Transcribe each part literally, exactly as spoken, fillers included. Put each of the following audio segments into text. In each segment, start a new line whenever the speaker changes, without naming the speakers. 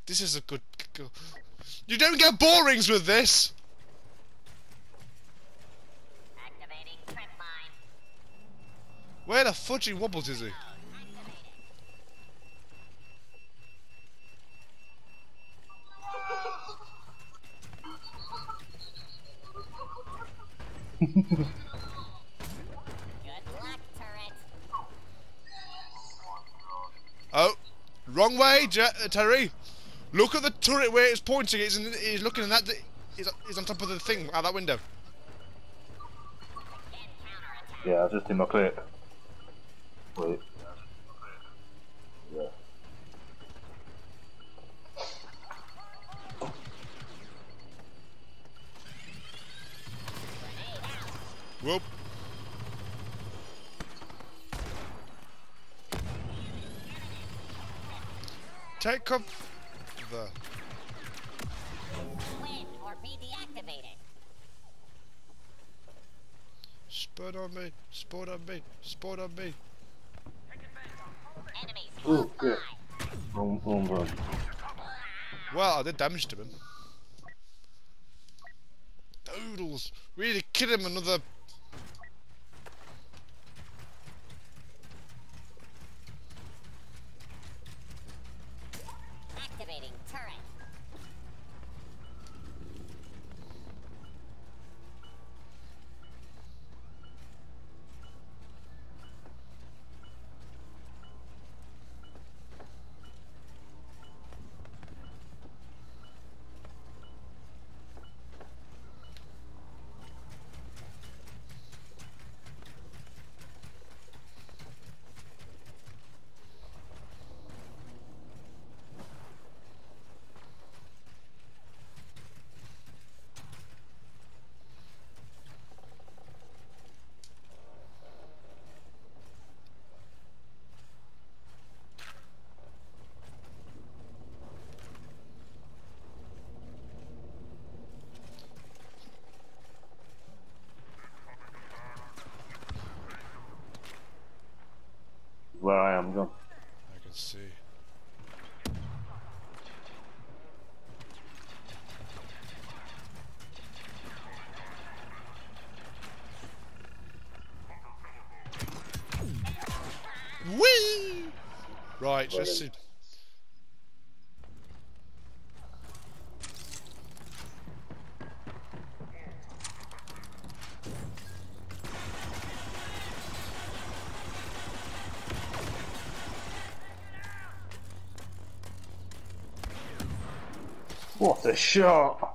This is a good... good... You don't get ball rings with this!
Activating trip line.
Where the fudging wobbles is he?
Good luck, turret.
Oh, wrong way, Je uh, Terry. Look at the turret where it's pointing. It's, in, it's looking in that. He's, he's on top of the thing out that window.
Yeah, I was just in my clip. Wait. Yeah.
Whoop. Take cover.
Win or be deactivated.
Spot on me. Spot on me. Spot on me.
Enemies
Ooh,
close
good.
by.
Wrong, wrong button.
Well, I did damage to him. Doodles. We need to kill him another.
Activating turret.
Where I am, John.
I can see. Whee! Right, let's see.
What a shot!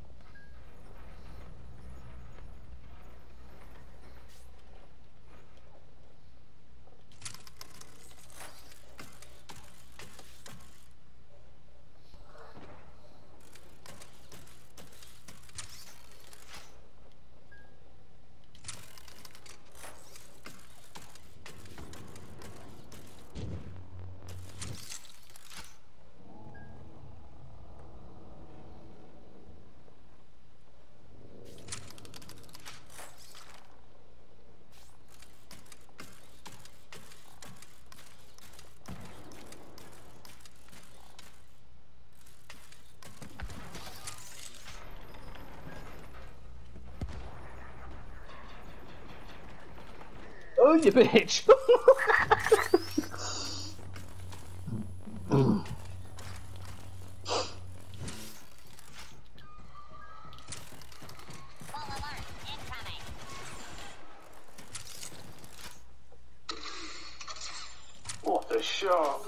Oh, you bitch!
Full alert. Incoming.
What a shot!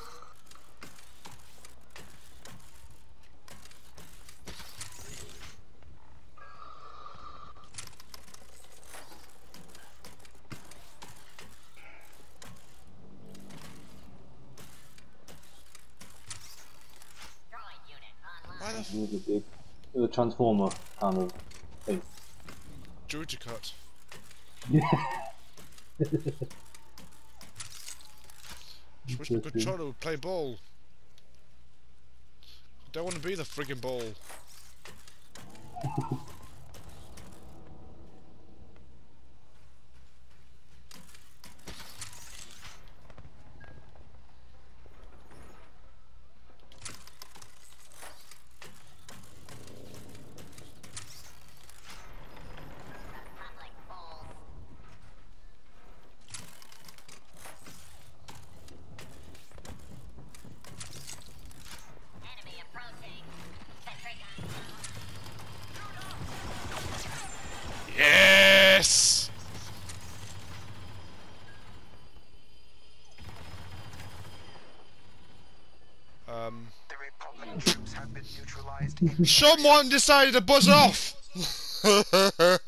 Droid unit
Why
online.
the
It was a big, it was a transformer kind of thing.
Druid cut? Just wish my controller would play ball. Don't want to be the friggin' ball. Um,
The Republic troops have been neutralized.
someone decided to buzz off.